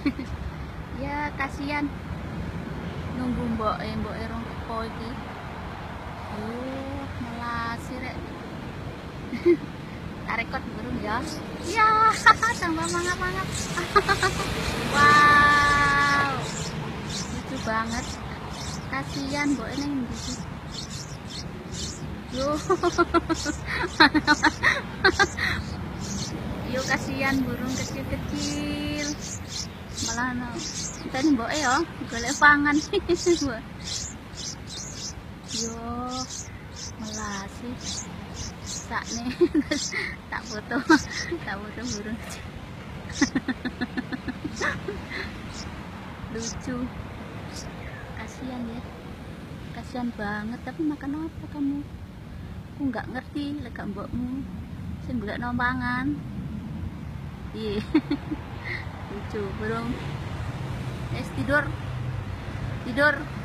Ya kasihan nunggu mbok rong teko iki. Melasi rek. Tarekot burung ya. Ya, tambah mangap-mangap. Wow. Lucu banget. Kasihan mbok ini ndi. Yo. Yo kasihan burung kecil-kecil. Malah no. Kita ini mbok ya, golek pangan. Yo. Melasi. Sak nih. tak foto burung. Lucu. Kasihan ya. Kasihan banget, tapi makan apa kamu? Aku nggak ngerti lega mbokmu. Sing golek nompangan. Iya. Lucu burung. Tidur.